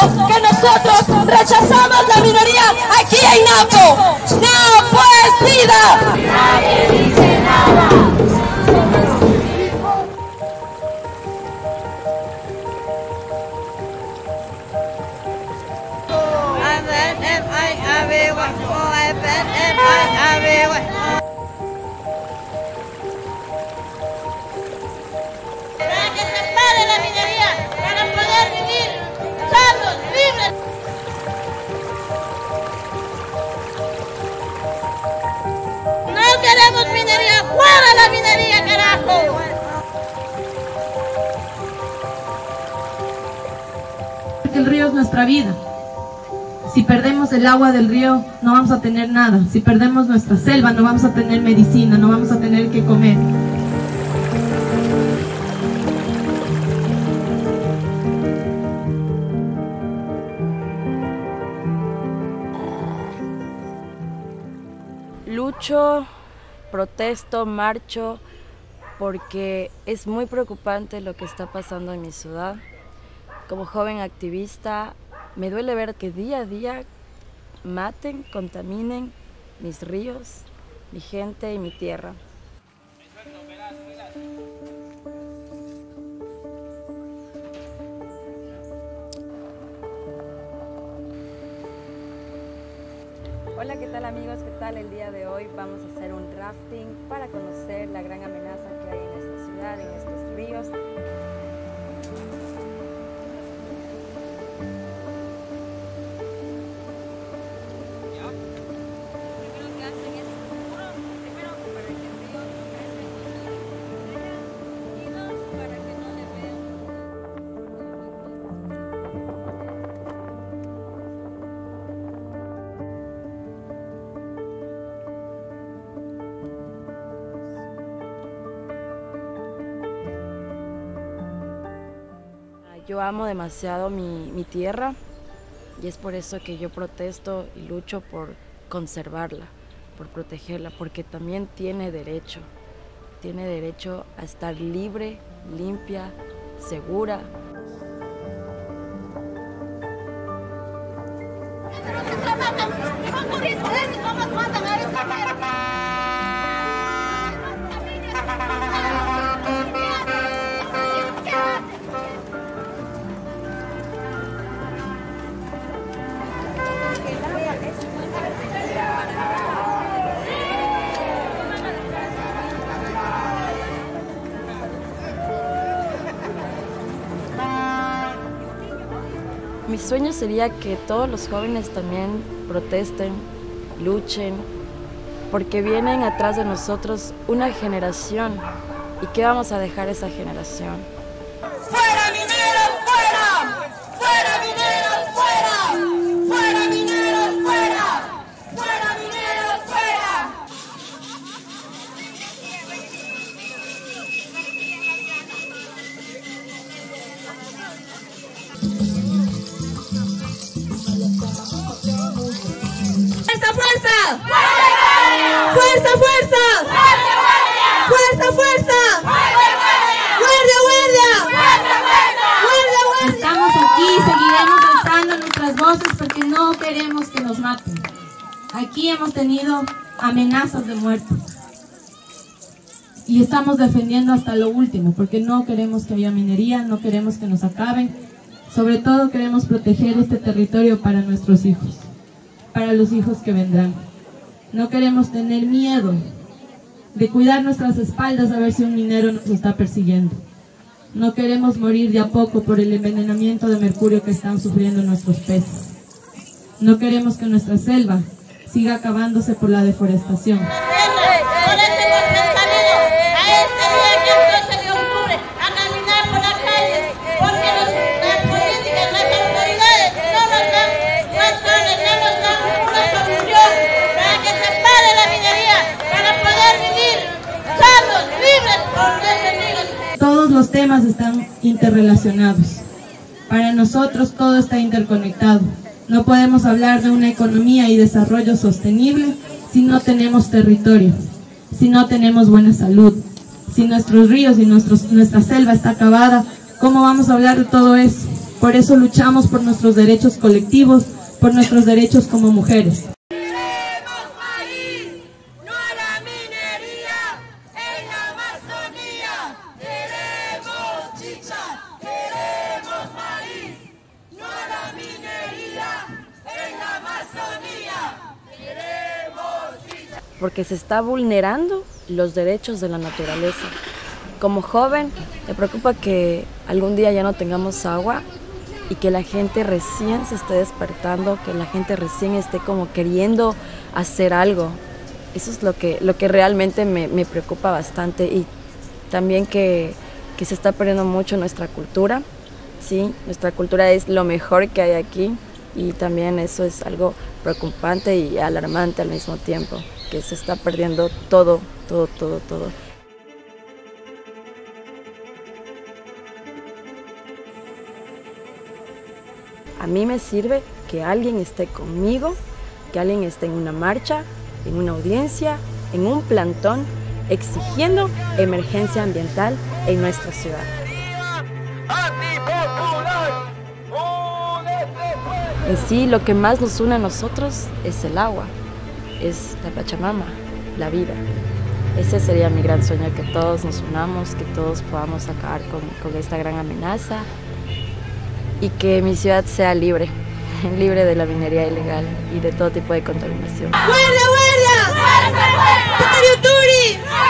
que nosotros rechazamos la minoría aquí en Napo. ¡No poesía! Nadie dice nada. Para que se pare la minería, para poder vivir sanos, libres. No queremos minería, fuera la minería, carajo. El río es nuestra vida. Si perdemos el agua del río, no vamos a tener nada. Si perdemos nuestra selva, no vamos a tener medicina, no vamos a tener que comer. Lucho, protesto, marcho, porque es muy preocupante lo que está pasando en mi ciudad. Como joven activista, me duele ver que día a día maten, contaminen mis ríos, mi gente y mi tierra. Hola, ¿qué tal amigos? ¿Qué tal? El día de hoy vamos a hacer un rafting para conocer la gran amenaza que hay en esta ciudad, en estos ríos. Yo amo demasiado mi tierra y es por eso que yo protesto y lucho por conservarla, por protegerla, porque también tiene derecho a estar libre, limpia, segura. Mi sueño sería que todos los jóvenes también protesten, luchen, porque vienen atrás de nosotros una generación. ¿Y qué vamos a dejar a esa generación? ¡Fuera mineros, fuera! ¡Fuera mineros, fuera! ¡Fuera mineros, fuera! ¡Fuera mineros, fuera! ¡Fuerza, fuerza! ¡Fuerza, fuerza! ¡Fuerza, fuerza! ¡Guardia, guardia! ¡Guardia, guardia! Estamos aquí y seguiremos alzando nuestras voces porque no queremos que nos maten. Aquí hemos tenido amenazas de muerte. Y estamos defendiendo hasta lo último porque no queremos que haya minería, no queremos que nos acaben. Sobre todo queremos proteger este territorio para nuestros hijos, para los hijos que vendrán. No queremos tener miedo de cuidar nuestras espaldas a ver si un minero nos está persiguiendo. No queremos morir de a poco por el envenenamiento de mercurio que están sufriendo nuestros peces. No queremos que nuestra selva siga acabándose por la deforestación. Por eso hemos salido a este día que 12 de octubre a caminar por las calles, porque las políticas, las autoridades no nos dan una solución para que se pare la minería, para poder vivir sanos, libres, por enemigos. Todos los temas están interrelacionados. Para nosotros todo está interconectado. No podemos hablar de una economía y desarrollo sostenible si no tenemos territorio, si no tenemos buena salud, si nuestros ríos y nuestra selva está acabada. ¿Cómo vamos a hablar de todo eso? Por eso luchamos por nuestros derechos colectivos, por nuestros derechos como mujeres. Queremos maíz, no a la minería en la Amazonía. Queremos chicha, queremos maíz, no a la minería en la Amazonía. Queremos chicha. Porque se está vulnerando los derechos de la naturaleza. Como joven, me preocupa que algún día ya no tengamos agua y que la gente recién se esté despertando, que la gente recién esté como queriendo hacer algo. Eso es lo que realmente me preocupa bastante, y también que se está perdiendo mucho nuestra cultura. Sí, nuestra cultura es lo mejor que hay aquí, y también eso es algo preocupante y alarmante al mismo tiempo, que se está perdiendo todo. A mí me sirve que alguien esté conmigo, que alguien esté en una marcha, en una audiencia, en un plantón, exigiendo emergencia ambiental en nuestra ciudad. En sí, lo que más nos une a nosotros es el agua, es la Pachamama, la vida. Ese sería mi gran sueño, que todos nos unamos, que todos podamos acabar con esta gran amenaza, y que mi ciudad sea libre de la minería ilegal y de todo tipo de contaminación. ¡Guardia, guardia! ¡Turi, Turi!